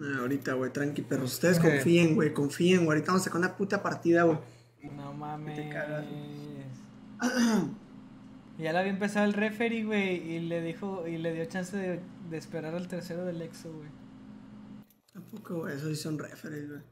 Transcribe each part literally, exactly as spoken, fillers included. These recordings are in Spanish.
Eh, ahorita, güey, tranqui, pero ustedes okay. confíen, güey, confíen, güey. Ahorita vamos a sacar una puta partida, güey. No mames. Ya la había empezado el referee, güey, y le dijo, y le dio chance de, de esperar al tercero del Exo, güey. Tampoco, güey, eso sí son referees, güey.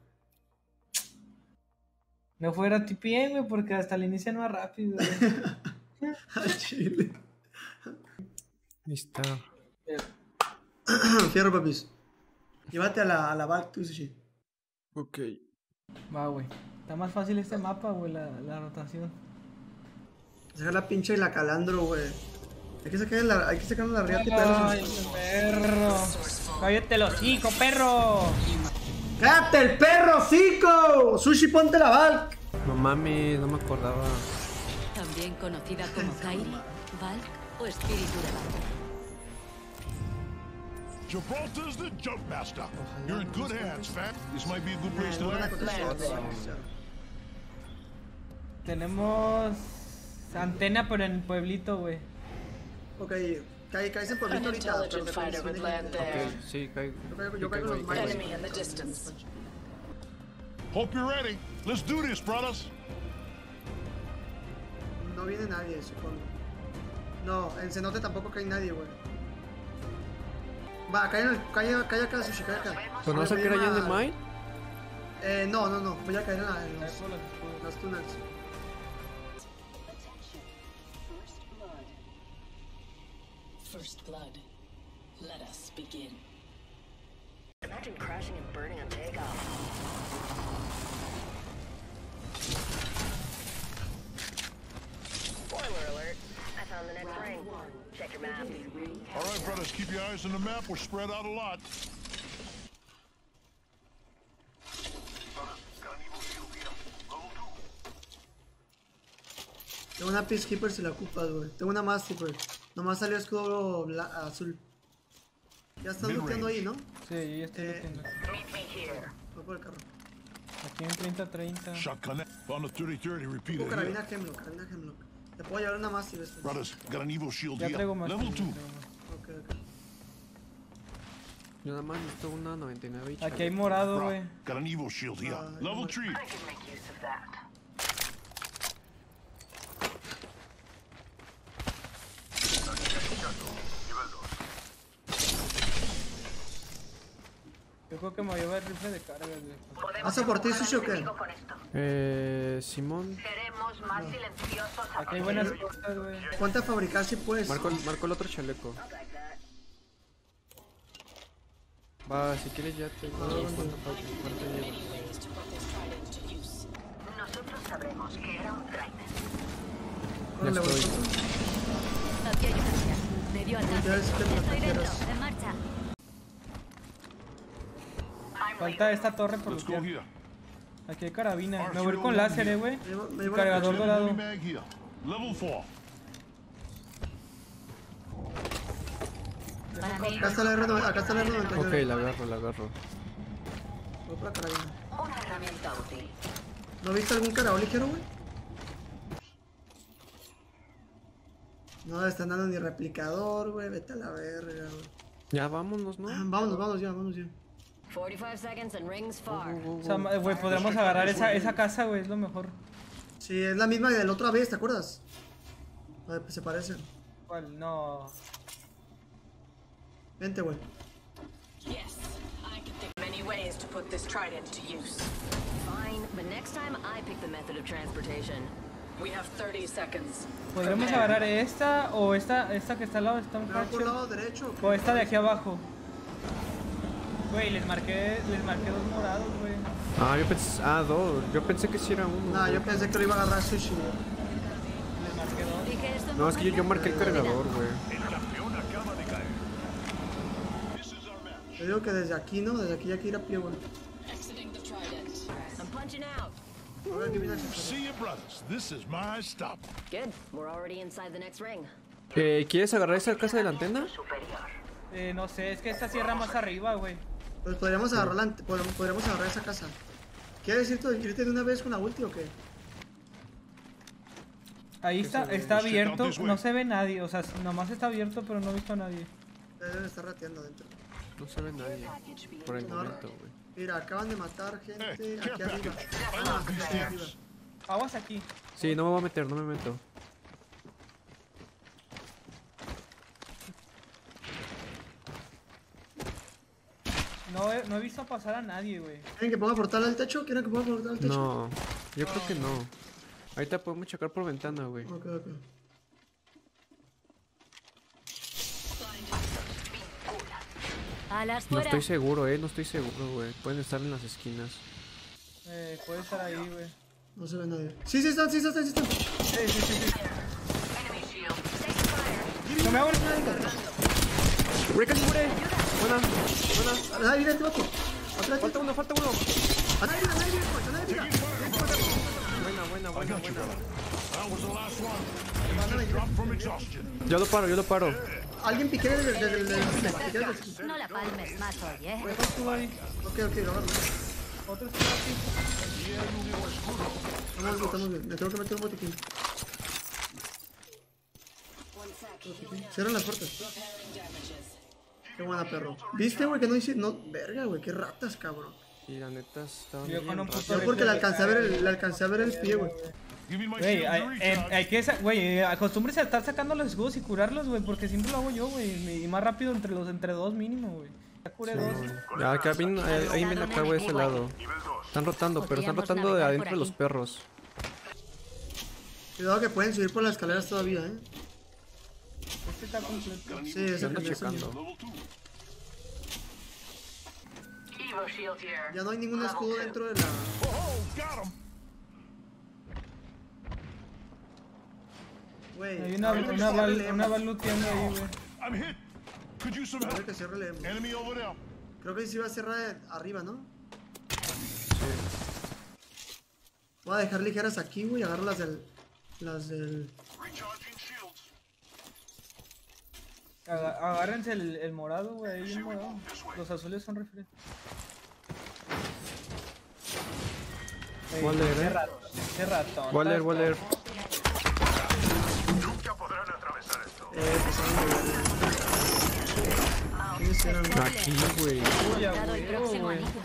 No fuera T P M, güey, porque hasta el inicio no va rápido, güey. Al chile. Ahí está. Fierro, papis. Llévate a la, a la back, tú, Sushi. Ok. Va, güey. Está más fácil este mapa, güey, la, la rotación. Sacar la pinche y la calandro, güey. Hay que sacar la, hay que sacar la riata y ¡ay, perro! ¡Cállate el hocico, perro! ¡Cállate el perro, hocico! Sushi, ponte la Valk. No mames, no me acordaba. También conocida como Kairi, Valk o Espíritu de Valk. Gibraltar's the jump master. You're in good hands, fam. This might be a good place to land. Tenemos antena por el pueblito, güey. Ok, cae, caes en pueblito ahorita. Ok, sí, caigo. Yo caigo en los Hope you're ready. Let's do this, brothers. No viene nadie, supongo. No, en cenote tampoco cae nadie, güey. Va, cae, cae, cae acá, Sushi, cae acá. ¿Pero no vas a caer allá en el mine? Eh, no, no, no. Voy a caer en, la, en los, los tunnels. First blood. Let us begin. Imagine crashing and burning on takeoff. Spoiler alert. I found the next ring. Check your map. All right, brothers, keep your eyes on the map. We're spread out a lot. Tengo una Peacekeeper si la ocupas, güey. Tengo una Master, nomás salió escudo azul. Ya están looteando ahí, ¿no? Sí, ya estoy eh, looteando. Voy por el carro. Aquí en treinta treinta. Shotgun on the thirty thirty, repeat Tengo it. carabina Hemlock, carabina Hemlock. Te puedo llevar una más si ves. Brothers, got an Evo shield Ya here. traigo más. Level two. Ok, ok. Yo nada más necesito una noventa y nueve. Aquí hay morado, güey. Got an Evo shield here. Ah, Level three. I can make use of that. Yo creo que me voy a llevar el rifle de carga, güey. ¿Vas a por ti, Sushi, o qué? Eh, Simón. Seremos más silenciosos. Aquí hay buenas cosas, güey. Ponte a fabricar si puedes. Marco, marco el otro chaleco. Va, si quieres ya te digo cuánto falta, cuánto lleva. Nosotros sabremos que era un trainer. Órale, Ya voy. estoy. Aquí hay una. Medio ataque. Ya es que me Estoy dentro. quieras. En marcha. Falta esta torre por Let's go lootear. here. Aquí hay carabina. Me voy a ir con láser, eh, güey. Me llevo- me Y llevo la cargador cochera. dorado. Mag here. Level four. Para mí. Acá está la R noventa, acá está la R noventa y Ok, nueve. la agarro, la agarro. Voy por la carabina. Una herramienta útil. ¿No viste algún carabón ligero, güey? No, están dando ni replicador, güey. Vete a la verga, güey. Ya vámonos, ¿no? Ah, vámonos, vámonos ya, vámonos ya. cuarenta y cinco seconds and rings far. O sea, ma- güey, podríamos agarrar esa, esa casa, güey, es lo mejor. Sí, es la misma de la otra vez, ¿te acuerdas? A ver, pues se parecen. ¿Cuál? No. Vente, güey. Yes, I can think. Many ways to put this trident to use. Fine, but next time I pick the method of transportation. We have thirty seconds. Podríamos agarrar esta o esta, esta que está al lado de Stone ¿Me van por el lado Hatcher. derecho? O esta de aquí abajo. Güey, les marqué, les marqué dos morados, güey. Ah, yo pensé. Ah, dos. Yo pensé que sí era uno. Nah, yo pensé que lo iba a agarrar Sushi, güey. Les marqué dos. Dije esto No, es que yo, yo marqué el cargador, güey. El campeón acaba de caer. This is our match. Te digo que desde aquí, ¿no? Desde aquí ya hay que ir a pie, güey. exiting the trident. I'm punching out. A ver, ¿qué viene aquí? See you, brothers. This is my stop. Good. We're already inside the next ring. Eh, ¿Quieres agarrar esa casa de la antena? Eh, no sé, es que esta cierra más arriba, güey. Pues podríamos agarrar, la, ante- podríamos podríamos agarrar esa casa. ¿Quieres irte, irte de una vez con la ulti o qué? Ahí está, está abierto, no se ve nadie, o sea, nomás está abierto, pero no he visto a nadie. Deben estar rateando adentro. No se ve nadie. Por el No. momento, güey. Mira, acaban de matar gente Hey, aquí care arriba. package. Ah, no, aquí aquí arriba. Aguas aquí. Sí, no me voy a meter, no me meto. No he, no he visto pasar a nadie, güey. ¿Quieren que ponga portal al techo? ¿Quieren que ponga portal al techo? No, yo creo que no. Ahorita podemos checar por ventana, güey. Ok, ok. Alas No fuera. estoy seguro, eh, no estoy seguro, güey. Pueden estar en las esquinas. Eh, puede estar ahí, güey. No se ve nadie. Sí, sí están, sí están, sí están. Sí, sí, sí, sí. No me hago el... ¡Güey, casi muere! Buena, buena. Ah, mira este vato. Atrás, Falta uno, falta uno. a nadie, a nadie, a nadie, a nadie. Buena, buena, I buena, got you, buena. brother. That was the last one. Just dropped from exhaustion. Yo lo paro, yo lo paro. Alguien piqué desde el del del cine. Piqué desde el cine. No la palmes más hoy, ¿eh? Estuvo ahí. Ok, ok, lo agarro. Otro estuvo aquí. Estamos bien, estamos bien. Me tengo que meter un botiquín. Cierran las puertas. Qué buena, perro. ¿Viste, güey, que no hice? No, verga, güey, qué ratas, cabrón. Y la neta estaba Yo bien con un raro. puto Yo porque le alcancé a ver el, le alcancé a ver el pie, güey. Give me my Güey, shield hay, to en- recharge. hay que, sa- güey, eh, acostúmbrese a estar sacando los escudos y curarlos, güey, porque siempre lo hago yo, güey, y más rápido entre los entre dos mínimo, güey. Ya curé dos. Ya, acá viene, ahí ahí viene acá, güey, de ese lado. Están rotando, pero están Podríamos rotando de navegar adentro por de los aquí. perros. Cuidado que pueden subir por las escaleras todavía, eh. Este está completo. Sí, ese Yo ando cambió checando. sonido. Ya no hay ningún escudo dentro de la. Oh, got him. Güey, Hay una, a ver, una, que val, cierre una leemos. val looteando ahí, güey. I'm hit. Could use some A ver help. que cierre leemos. Enemy over there. Creo que sí va a cerrar arriba, ¿no? Voy a dejar ligeras aquí, güey. Agarro las del. Las del. Recharging shields. Aga- agárrense el, el morado, güey, ahí el morado. Los azules son referentes. Ey, Voy a leer, qué eh. ratón, qué ratón. Voy a leer, voy a leer. Eh, pues a ver. ¿Quiénes eran? Aquí, güey. Uy, a Dado el huevo, próximo güey. anillo.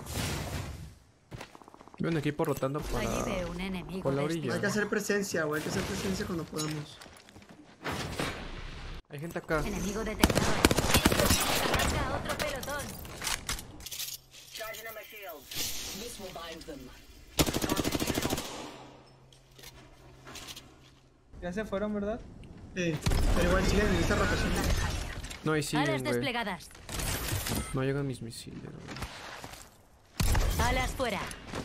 Veo un equipo rotando para... Allí veo un enemigo. por la de orilla. Hay que hacer presencia, güey. Hay que hacer presencia cuando podamos. Hay gente acá. estos. Enemigo detectado. Arranca otro pelotón. Charging on my shields. This will bind them. Ya se fueron, ¿verdad? Sí, pero igual siguen en esta rotación. No, ahí Alas siguen, güey. desplegadas. No llegan mis misiles, güey. Alas fuera.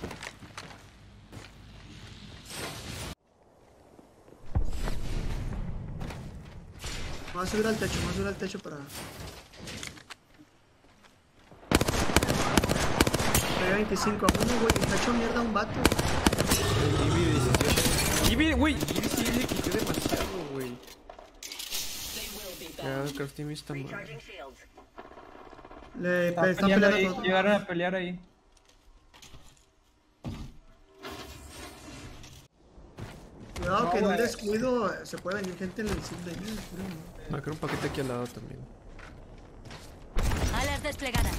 Vamos a subir al techo, vamos a subir al techo para. Pegué veinticinco a uno, güey. Está hecho mierda un vato. Ivy diecisiete. Ivy, güey. Ivy sí le quité demasiado, güey. Ya, el crafting está mal. Charging shields. Le Están están peleando peleando ahí, con otro. llegaron a pelear ahí. Cuidado No, que en un güey. descuido eh, se puede venir gente en el sub de ahí. Me creo un paquete aquí al lado también. Alas desplegadas.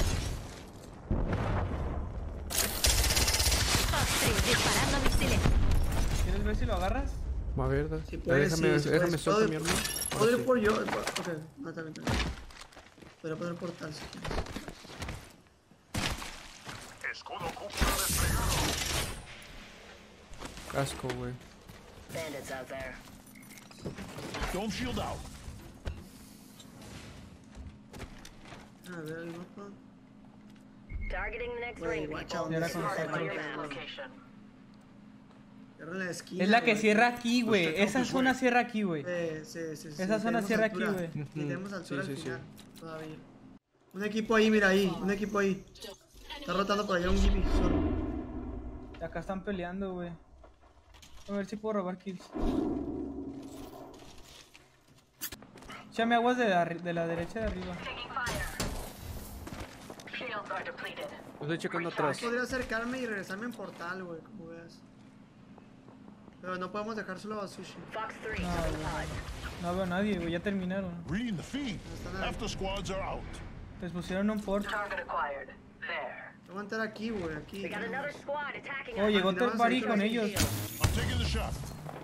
Foxtree disparando misiles. ¿Quieres ver si lo agarras? Va a ver, da- Si ya puedes, déjame, sí, si déjame puedes. suelto Puedo- mi arma. Puedo Ahora ir sí. por yo. Ok, no, está bien, está bien. Podría poner portal si quieres. Casco, güey. Bandits out there. Dome shield out. A ver el mapa. Targeting the next Güey, ring, guacha, people. ¿dónde Era está? con Mark nosotros. your map. Cierra en la esquina. Es la que güey. cierra aquí, güey. Esa zona cierra aquí, güey. Sí, sí, sí, sí. Esa zona tenemos cierra aquí, altura. güey. Y Ujú. tenemos altura Sí, al sí, final. Todavía. Un equipo ahí, mira ahí. Un equipo ahí. Está rotando por allá un Gibi solo. Acá están peleando, güey. A ver si puedo robar kills. Échame aguas de la, de la derecha de arriba. Estoy checando atrás. Podría acercarme y regresarme en portal, güey, como veas. Pero no podemos dejárselo a Sushi. Fox three, No, coming güey. pod. No veo a nadie, güey. Ya terminaron. Reading the feed. Están ahí. After squads are out. Les pusieron un port. Voy a entrar aquí, güey, aquí. We got another squad attacking Oh, us. llegó Third Party con ellos. I'm taking the shot.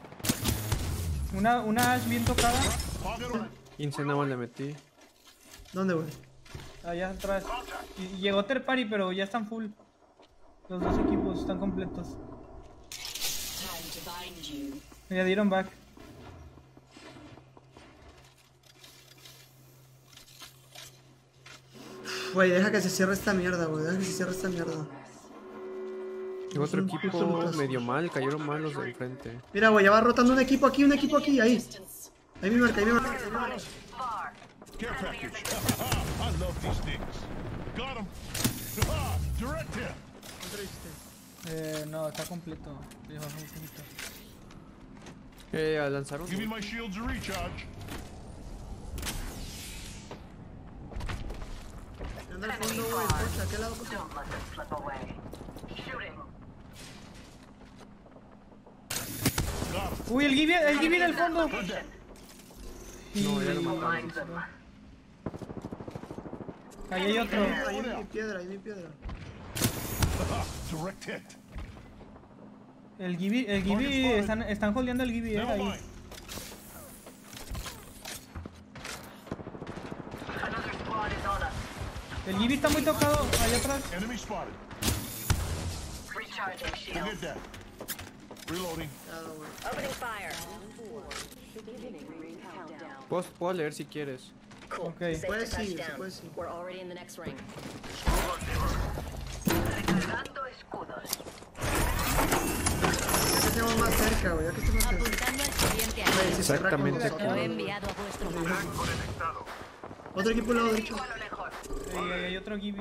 Una, una Ash bien tocada. Pocket on. quince nada más le metí. ¿Dónde, güey? Allá atrás. Y, y llegó Third Party, pero ya están full. Los dos equipos están completos. Ya dieron back. Güey, deja que se cierre esta mierda, güey. Deja que se cierre esta mierda. Llegó otro un equipo puto medio mal, cayeron mal los de enfrente. Mira, güey, ya va rotando un equipo aquí, un equipo aquí, ahí. Ahí mi marca, ahí mi marca. Ahí mi marca. Care package. I love these things. Got him. Direct hit. Eh, no, está completo. Le bajó un poquito. Eh, lanzaron. Give me my shields to recharge. Anda al fondo, güey, el coche, ¿a qué lado, coche? Got him. Uy, el Gibby, el Gibby en el fondo. Y... No, ya lo mataron. Ahí hay otro. Ahí mi piedra, ahí mi piedra. Direct hit. El Gibby, el Gibby, están, están holdeando el Gibby, eh, Never ahí. mind. El Gibby está muy tocado, allá atrás. Enemy spotted. Forget that. Reloading. Cuidado, güey. Opening fire. Puedo, puedo leer si quieres. Cool. Okay. Safe Puedes to sí, touch se down. puede sí. We're already in the next ring. Ya que estemos más cerca, güey, ya que estemos cerca. Apuntando al siguiente Güey, área. si se cierra con Exactamente. los Lo he equipos. enviado a vuestro mapa. Otro equipo al lado derecho. Ahí, ahí hay otro Gibby.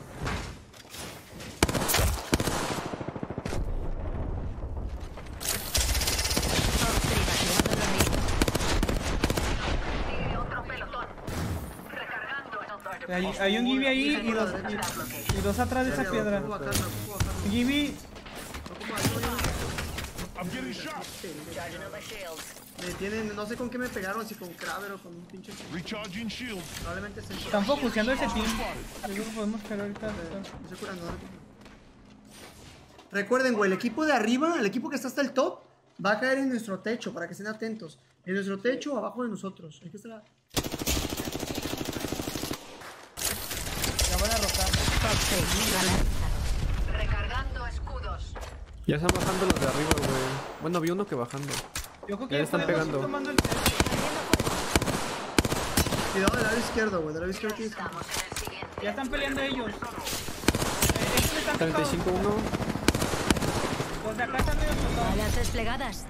Hay, hay un Gibby ahí y dos, y, y dos atrás de esa piedra. Ocupo bajarlo, ocupo bajarlo. Gibby, Ocupo bajarlo. I'm getting shot. Charging up my shields. Me tienen, no sé con qué me pegaron, si con Kraber o con un pinche. Recharging shields. Probablemente se están focuseando ese team. Yo creo que podemos caer ahorita. Me estoy curando, ¿no? Recuerden, güey, el equipo de arriba, el equipo que está hasta el top, va a caer en nuestro techo, para que estén atentos. En nuestro techo, abajo de nosotros. Hay que estar a- Ya van a rotar. Ya están bajando los de arriba, güey. Bueno, vi uno que bajando. Yo creo que Ya ya están podemos ir pegando. tomando el... Cuidado del lado izquierdo, güey, del lado izquierdo. que- Ya están peleando ellos. Eh, estos están treinta y tocados. cinco uno. Los de acá están medio tocados. Balas desplegadas.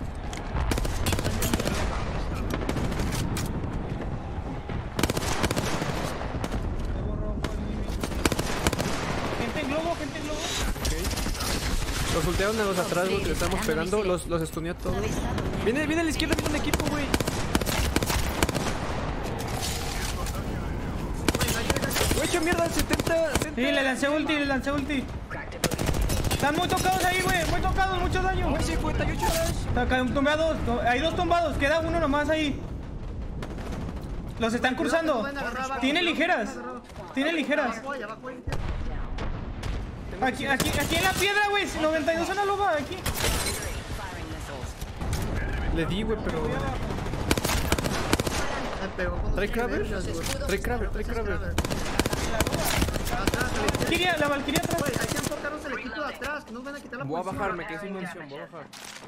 Nuevo rojo, el Gibby. Gente en globo, gente en globo. Los ultearon a los atrás, güey, que le estamos pegando. Los, los stuneé a todos. Viene, viene a la izquierda, viene un equipo, güey. Güey, hecho mierda, setenta, setenta. Sí, le lancé ulti, le lancé ulti. Están muy tocados ahí, güey. Muy tocados, mucho daño. Güey, cincuenta y ocho dash. Está acá, tumbados. Hay dos tumbados. Queda uno nomás ahí. Los están cruzando. Tiene ligeras. Tiene ligeras. Abajo, ahí, abajo, ahí. Aquí, aquí, aquí en la piedra, güey. noventa y dos en la loba. Aquí. Le di, güey, pero. Me pegó con ¿Trae dos Kraber? vergas, güey. Trae Kraber, trae Kraber. Atrás, a la izquierda. Valkyria, la Valkyria atrás. Güey, hay que enfocarnos el equipo de atrás, que nos van a quitar la Voy a posición. bajar, me quedé sin munición, voy a bajar.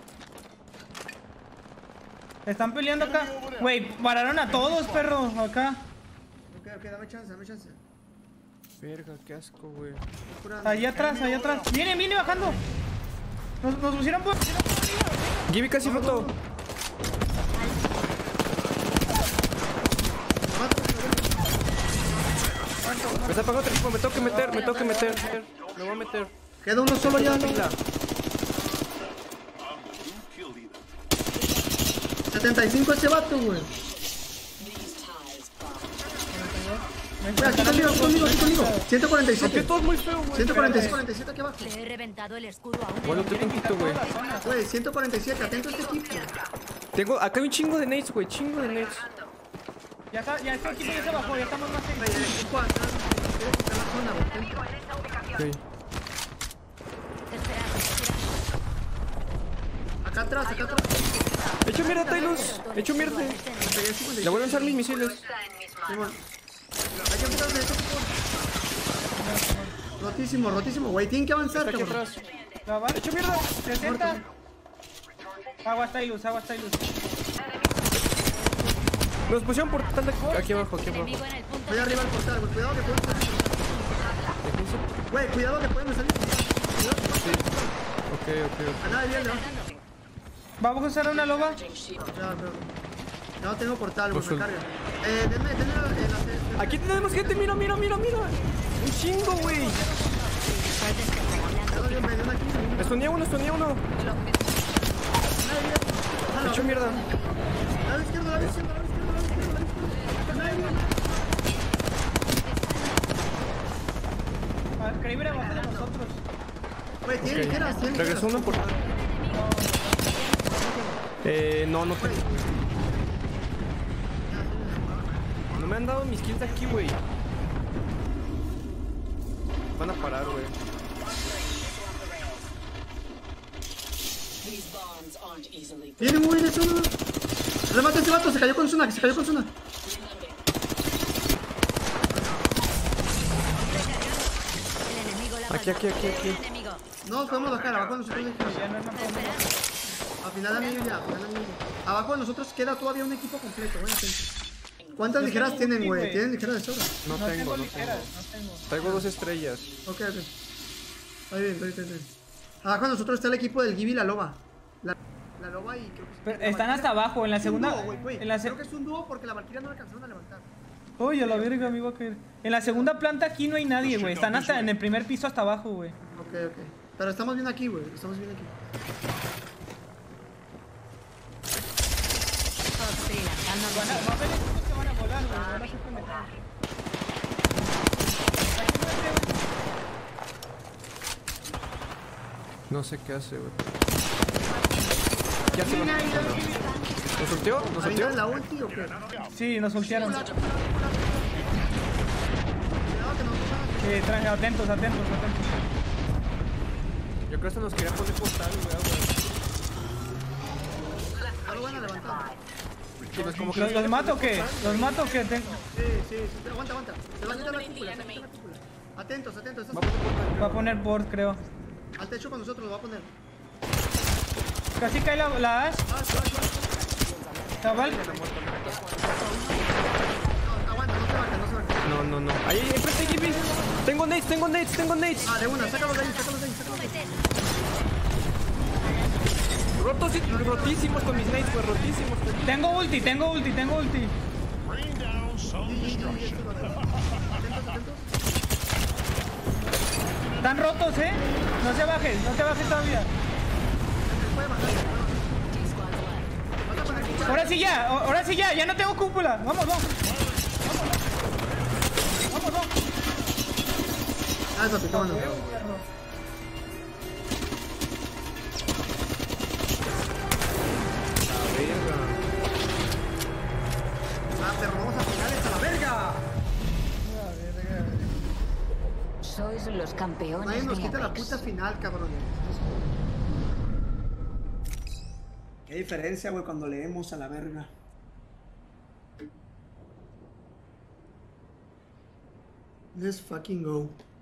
Están peleando acá. Güey, pararon a todos, perro. Acá. Ok, ok, dame chance, dame chance. Verga, qué asco, güey. Estoy curando. Allá atrás, allá atrás. Viene, viene bajando. Nos, nos pusieron por. Gibby casi roto. Me está apagando otro equipo, me tengo que meter, me tengo que meter. Me voy a meter. Queda uno solo ya, ¿no? Pila. setenta y cinco ese vato, güey. Güey, aquí conmigo, aquí conmigo, aquí conmigo. ciento cuarenta y siete. Todo es muy feo, güey. ciento cuarenta y siete, cuarenta y siete aquí abajo. Le he reventado el escudo a uno. Bueno, te tantito, güey. Güey, ciento cuarenta y siete, atento a este equipo. Tengo, acá hay un chingo de nades, güey, chingo de nades. Ya está, ya este equipo ya se bajó, ya estamos más Güey, el en. equipo atrás. atento. Ok. Acá atrás, acá atrás. Hecho mierda, Tylus. Hecho mierda. Le voy a lanzar mis misiles. Simón. Hay que empezar de esto, por favor. Rotísimo, rotísimo, güey. Tienen que avanzar, Está aquí cabrón. atrás. La va. Hecho mierda. sesenta. Aguas Tylus, aguas Tylus. Nos pusieron por tal de... Aquí abajo, aquí abajo. Enemigo en el punto Voy arriba al portal, güey. Cuidado que pueden salir. Güey, cuidado que pueden salir. Cuidado que pueden salir. Ok, ok, ok. A nada viene, ¿no? Vamos a usar una loba. Ya, pero... Ya no tengo portal, güey. Me Los- carga. Eh, denme, denme la... eh, la- Aquí tenemos gente, mira, mira, mira, mira. Un chingo, güey. Ya no, me dio una aquí. Estuneé uno, estuneé uno. Hecho mierda. A la izquierda, a la izquierda, a la izquierda, a la izquierda, a la izquierda. Nadie viene. Ah, Kraber abajo de nosotros. Güey, tiene ligeras, tiene ligeras. Regresó uno por... Eh, no, no tengo. No me han dado mis kills aquí, güey. Van a parar, güey. Viene muy de zona. Remata ese vato, se cayó con Zuna, se cayó con Zuna. el enemigo la Aquí, aquí, aquí, aquí. enemigo. No, nos podemos bajar, abajo de nosotros. Ya no es Al final a mí ya, al final a mí. Abajo de nosotros queda todavía un equipo completo, güey. ¿Cuántas Yo ligeras tengo tienen, ulti, güey? güey. Tienen ligeras de sobra. No No tengo, tengo no ligeras, tengo. no tengo. Traigo dos estrellas. Ok, ok. Está bien, está bien, está bien. Abajo de nosotros está el equipo del Gibi y la Loba. La, la Loba y creo que... Pero la están Valkyria- hasta abajo, en la Es un segunda. dúo, güey, güey. En la se- Creo que es un dúo porque la Valkyria no la alcanzaron a levantar. Uy, a la verga, me iba a caer. En la segunda planta aquí no hay nadie, güey. Están hasta en el primer piso hasta abajo, güey. Ok, ok. Pero estamos bien aquí, güey. Estamos bien aquí. Estoy lanzando Van a, va a haber equipos que van a volar, güey. Van a ser pendejados. No sé qué hace, güey. Ya se va. ¿Nos sorteó? ¿Nos sorteó? ¿Avientan la ulti o qué? Sí, nos ultearon. Cuidado que nos tocan. Sí, traje, atentos, atentos, atentos. Yo creo que hasta nos querían poner postal, güey. Ya lo van a levantar. Y pues como que ¿Los, los mato o qué? ¿Los mato o qué? Ten- Sí, sí, sí. Aguanta, aguanta. Se va a quitar la cúpula, se va a quitar la cúpula. Atentos, atentos. Estás... Va a poner board, creo. Al techo con nosotros lo va a poner. Casi cae la, la Ash. Ah, se va, se va. Chaval. No, aguanta, no se baja, no se baja. No, no, no. Ahí, ahí, enfrente, Gibi. Tengo nades, tengo nades, tengo nades. Ah, de una, sácalo de ahí, sácalo de ahí, sácalo de ahí. Rotos y rotísimos con mis nades, pues rotísimos. Tengo ulti, tengo ulti, tengo ulti. Rain down some destruction. Atentos, atentos. Están rotos, eh. No se bajes, no te bajes todavía. Puede bajar. Vas a poner cúpula. Ahora sí ya, a- ahora sí ya, ya no tengo cúpula. Vamos, vamos. Vamos, vamos. Ah, eso te toma, no. Ah, pero vamos a pegar esta la verga. Sois los campeones Nadie nos de quita la Apex. puta final, cabrones. Qué diferencia, güey, cuando leemos a la verga. Let's fucking go.